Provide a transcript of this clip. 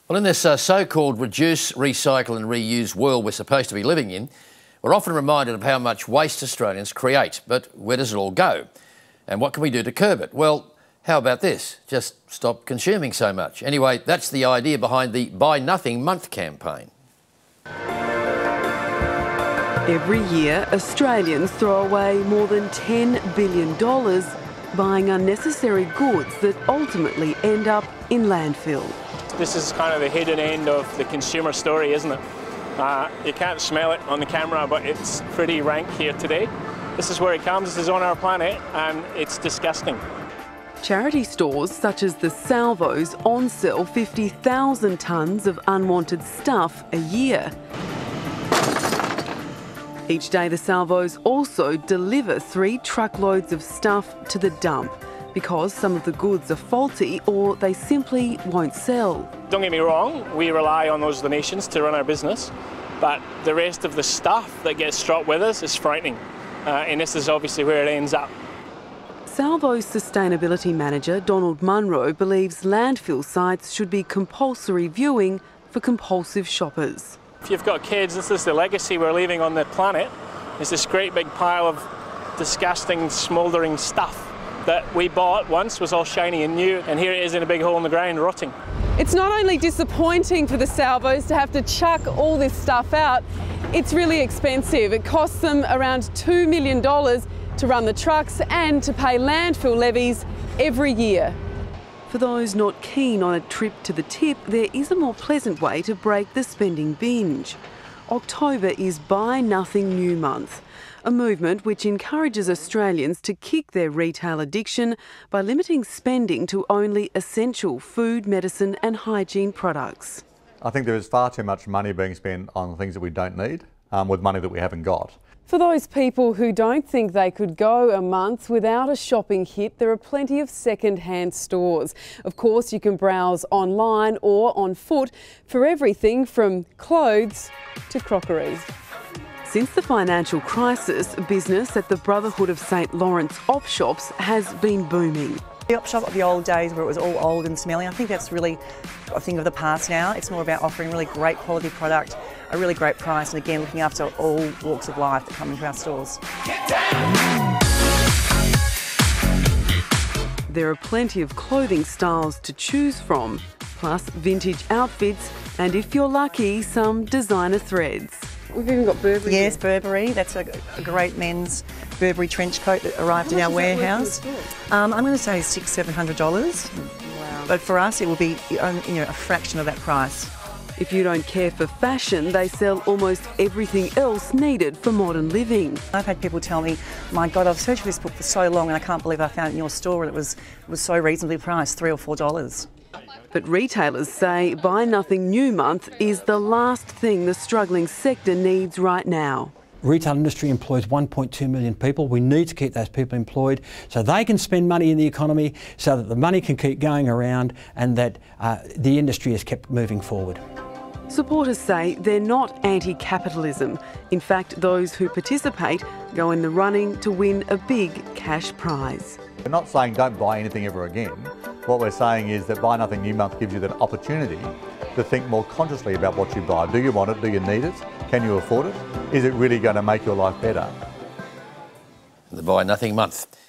Well, in this so-called reduce, recycle and reuse world we're supposed to be living in, we're often reminded of how much waste Australians create. But where does it all go? And what can we do to curb it? Well, how about this? Just stop consuming so much. Anyway, that's the idea behind the Buy Nothing Month campaign. Every year, Australians throw away more than $10 billion buying unnecessary goods that ultimately end up in landfill. This is kind of the hidden end of the consumer story, isn't it? You can't smell it on the camera, but it's pretty rank here today. This is where it comes. This is on our planet, and it's disgusting. Charity stores such as the Salvos on-sell 50,000 tonnes of unwanted stuff a year. Each day the Salvos also deliver 3 truckloads of stuff to the dump because some of the goods are faulty or they simply won't sell. Don't get me wrong, we rely on those donations to run our business, but the rest of the stuff that gets dropped with us is frightening, and this is obviously where it ends up. Salvo's sustainability manager Donald Munro believes landfill sites should be compulsory viewing for compulsive shoppers. If you've got kids, this is the legacy we're leaving on the planet. It's this great big pile of disgusting, smouldering stuff that we bought once, was all shiny and new, and here it is in a big hole in the ground, rotting. It's not only disappointing for the Salvos to have to chuck all this stuff out, it's really expensive. It costs them around $2 million to run the trucks and to pay landfill levies every year. For those not keen on a trip to the tip, there is a more pleasant way to break the spending binge. October is Buy Nothing New Month, a movement which encourages Australians to kick their retail addiction by limiting spending to only essential food, medicine and hygiene products. I think there is far too much money being spent on things that we don't need with money that we haven't got. For those people who don't think they could go a month without a shopping hit, there are plenty of second-hand stores. Of course, you can browse online or on foot for everything from clothes to crockery. Since the financial crisis, business at the Brotherhood of St Lawrence op shops has been booming. The op shop of the old days where it was all old and smelly, I think that's really a thing of the past now. It's more about offering really great quality product, a really great price, and again looking after all walks of life that come into our stores. There are plenty of clothing styles to choose from, plus vintage outfits and, if you're lucky, some designer threads. We've even got Burberry. Yes, Burberry. That's a great men's Burberry trench coat that arrived in our warehouse. I'm going to say $600–700. Wow. But for us, it will be a fraction of that price. If you don't care for fashion, they sell almost everything else needed for modern living. I've had people tell me, my God, I've searched for this book for so long and I can't believe I found it in your store, and it was so reasonably priced, $3 or $4. But retailers say Buy Nothing New Month is the last thing the struggling sector needs right now. Retail industry employs 1.2 million people. We need to keep those people employed so they can spend money in the economy, so that the money can keep going around and that the industry is kept moving forward. Supporters say they're not anti-capitalism. In fact, those who participate go in the running to win a big cash prize. We're not saying don't buy anything ever again. What we're saying is that Buy Nothing New Month gives you that opportunity to think more consciously about what you buy. Do you want it? Do you need it? Can you afford it? Is it really going to make your life better? The Buy Nothing Month.